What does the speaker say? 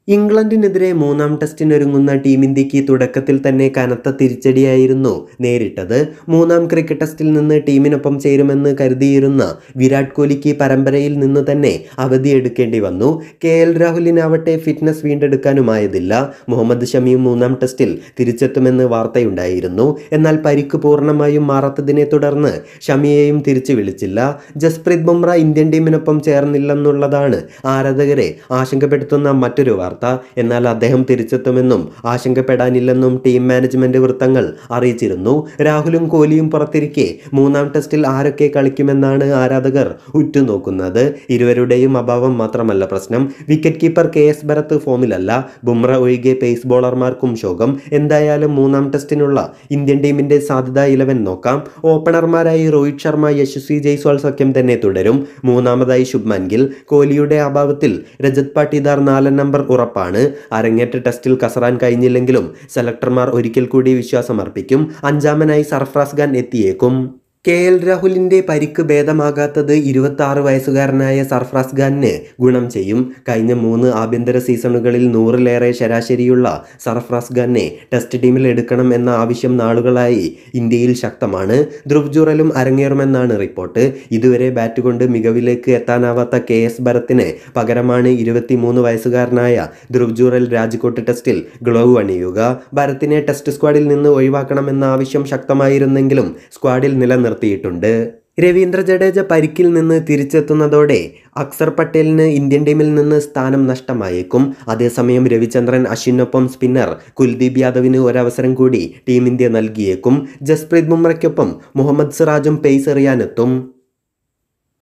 ഇംഗ്ലണ്ടിനെതിരെ മൂന്നാം ടെസ്റ്റിനൊരുങ്ങുന്ന ടീം ഇന്ത്യക്ക് തുടക്കത്തിൽ തന്നെ കനത്ത തിരിച്ചടിയായിരുന്നു നേരിട്ടത്. മൂന്നാം ക്രിക്കറ്റ് ടെസ്റ്റിൽ നിന്ന് ടീമിനൊപ്പം ചേരുമെന്ന് കരുതിയിരുന്ന വിരാട് കോഹ്ലിക്ക് പരമ്പരയിൽ നിന്ന് തന്നെ അവധിയെടുക്കേണ്ടി വന്നു. KL രാഹുലിനാവട്ടെ ഫിറ്റ്നസ് വീണ്ടെടുക്കാനുമായതില്ല. മുഹമ്മദ് ഷമിയും മൂന്നാം ടെസ്റ്റിൽ തിരിച്ചെത്തുമെന്ന് വാർത്തയുണ്ടായിരുന്നു. എന്നാൽ പരിക്ക് പൂർണ്ണമായും മാറാത്തതിനെ തുടർന്ന് ഷമിയെയും തിരിച്ചു വിളിച്ചില്ല. ജസ്പ്രീത് ബുംറ ഇന്ത്യൻ ടീമിനൊപ്പം ചേർന്നില്ലെന്നുള്ളതാണ് ആരാധകരെ ആശങ്കപ്പെടുത്തുന്ന മറ്റൊരു വാർത്ത. എന്നാൽ അദ്ദേഹം തിരിച്ചെത്തുമെന്നും ആശങ്കപ്പെടാനില്ലെന്നും ടീം മാനേജ്മെന്റ് വൃത്തങ്ങൾ അറിയിച്ചിരുന്നു. രാഹുലും കോഹ്ലിയും പുറത്തിരിക്കെ മൂന്നാം ടെസ്റ്റിൽ ആരൊക്കെ കളിക്കുമെന്നാണ് ആരാധകർ ഉറ്റുനോക്കുന്നത്. ഇരുവരുടെയും അഭാവം മാത്രമല്ല പ്രശ്നം. വിക്കറ്റ് കീപ്പർ KS ഭരത് ഫോമിലല്ല. ബുംറ ഒഴികെ പേസ് ബോളർമാർക്കും ശോകം. എന്തായാലും മൂന്നാം ടെസ്റ്റിനുള്ള ഇന്ത്യൻ ടീമിന്റെ സാധ്യത 11 നോക്കാം. ഓപ്പണർമാരായി രോഹിത് ശർമ്മ, യശസ്വി ജയ്സ്വാൾ സഖ്യം തന്നെ തുടരും. മൂന്നാമതായി ശുഭ്മാൻ ഗിൽ. കോഹ്ലിയുടെ അഭാവത്തിൽ രജത് പാട്ടിദാർ 4 നമ്പർ ഉറപ്പാണ്. അരങ്ങേറ്റ ടെസ്റ്റിൽ കസറാൻ കഴിഞ്ഞില്ലെങ്കിലും സെലക്ടർമാർ ഒരിക്കൽ കൂടി വിശ്വാസമർപ്പിക്കും. അഞ്ചാമനായി സർഫറാസ് ഖാൻ എത്തിയേക്കും. KL രാഹുലിന്റെ പരിക്ക് ഭേദമാകാത്തത് 26 വയസ്സുകാരനായ സർഫറാസ് ഖാനിന് ഗുണം ചെയ്യും. കഴിഞ്ഞ 3 ആഭ്യന്തര സീസണുകളിൽ 100-ലേറെ ശരാശരിയുള്ള സർഫറാസ് ഖാനെ ടെസ്റ്റ് ടീമിൽ എടുക്കണം എന്ന ആവശ്യം നാളുകളായി ഇന്ത്യയിൽ ശക്തമാണ്. ധ്രുവ് ജുറലും അരങ്ങേറുമെന്നാണ് റിപ്പോർട്ട്. ഇതുവരെ ബാറ്റ് കൊണ്ട് മികവിലേക്ക് എത്താനാവാത്ത KS ഭരത്തിന് പകരമാണ് 23 വയസ്സുകാരനായ ധ്രുവ് ജുറൽ രാജ്കോട്ട് ടെസ്റ്റിൽ ഗ്ലോവ് അണിയുക. ഭരത്തിനെ ടെസ്റ്റ് സ്ക്വാഡിൽ നിന്ന് ഒഴിവാക്കണമെന്ന ആവശ്യം ശക്തമായിരുന്നെങ്കിലും സ്ക്വാഡിൽ നിലനിർത്തിയിട്ടുണ്ട്. രവീന്ദ്ര ജഡേജ പരിക്കിൽ നിന്ന് തിരിച്ചെത്തുന്നതോടെ അക്സർ പട്ടേലിന് ഇന്ത്യൻ ടീമിൽ നിന്ന് സ്ഥാനം നഷ്ടമായേക്കും. അതേസമയം രവിചന്ദ്രൻ അശ്വിനൊപ്പം സ്പിന്നർ കുൽദീപ് യാദവിന് ഒരവസരം കൂടി ടീം ഇന്ത്യ നൽകിയേക്കും. ജസ്പ്രീത് ബുംറയ്ക്കൊപ്പം മുഹമ്മദ് സിറാജും പേസ് എറിയാനെത്തും.